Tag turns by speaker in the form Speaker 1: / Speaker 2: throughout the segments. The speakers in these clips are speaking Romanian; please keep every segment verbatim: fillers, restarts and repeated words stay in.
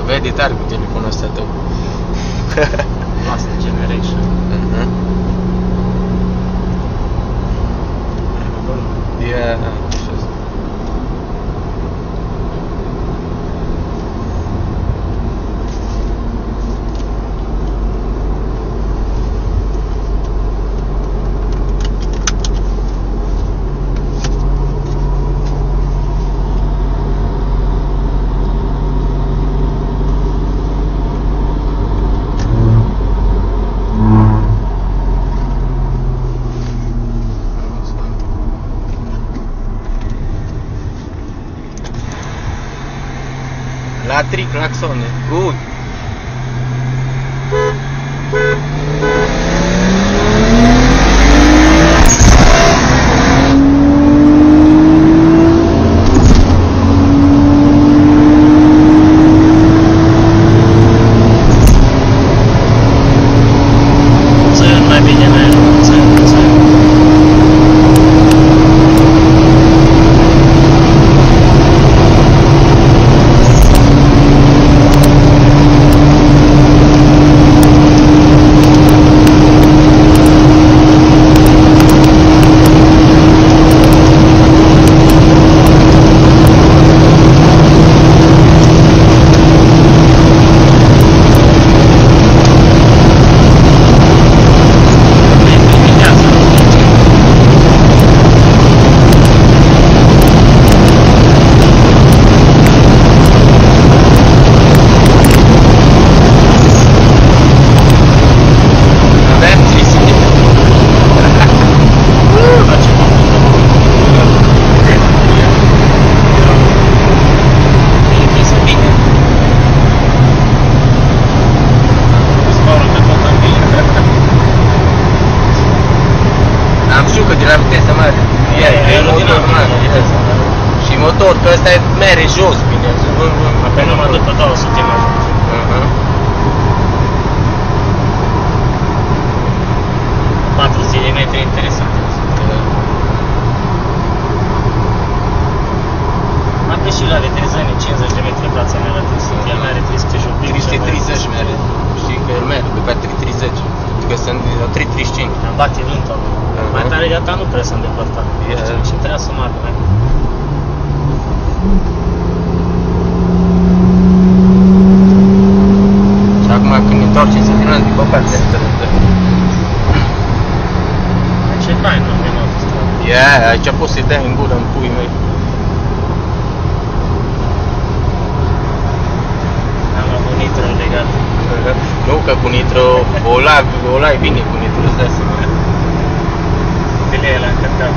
Speaker 1: vede tare cu telefonul ăsta tău.
Speaker 2: Lost generation.
Speaker 1: Mhm. Yeah. La tri claxone. Good.
Speaker 2: Țin mai bine merg, țin, țin.
Speaker 1: Și motor, că ăsta mere jos, bine.
Speaker 2: Apoi numai după două sute mai jos. patruzeci de metri interesant. Am pe și la veterizării cincizeci de metri fața mea la trei, el mere trei sute și un pic.
Speaker 1: trei sute treizeci mere. Știi că el mere, pe trei sute treizeci. Că sunt la trei sute treizeci și cinci.
Speaker 2: Am bate vântul. Mai tare de atâta nu prea s-a îndepărtat. Și trebuia să marcă mai mult.
Speaker 1: Și acum când ne întoarcem să vinăm din partea asta.
Speaker 2: Ce fain, nu? Din autostradă.
Speaker 1: Yeah, aici poți să-i dai în gură în pui mei.
Speaker 2: Am avut nitro legat.
Speaker 1: Nu, că cu nitro, o lai, o lai bine cu nitro, îți dai seama.
Speaker 2: De le l-am încărcat.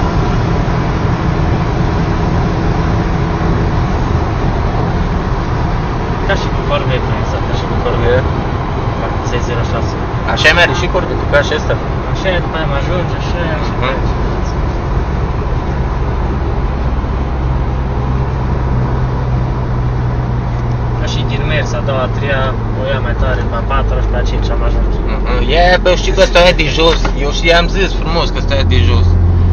Speaker 2: Ca și cu Corvette, exact, ca și cu Corvette. șase zero șase.
Speaker 1: Așa merge și Corvette, ca și ăsta.
Speaker 2: Așa e, după aia mă ajunge, așa e, așa e. Ca și din mers, a doua, a treia, o ia mai tare, pe a patra și pe a cincea am ajuns.
Speaker 1: E, bă, știi că ăsta e de jos, eu și i-am zis frumos că ăsta e de jos.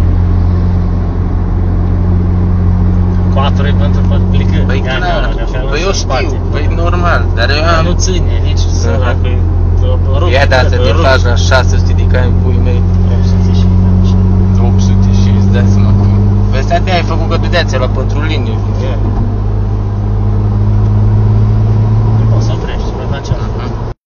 Speaker 2: Patru e pentru că plică.
Speaker 1: Păi clar, păi eu știu, păi normal, dar eu am...
Speaker 2: Nu ține, nici săra, că rup.
Speaker 1: Ia de-asta de faci la șase sute de cai în pui mei.
Speaker 2: opt sute și
Speaker 1: opt sute și îți dai seama cum... Păi ăsta te-ai făcut că dădea ți-a la pentru linie.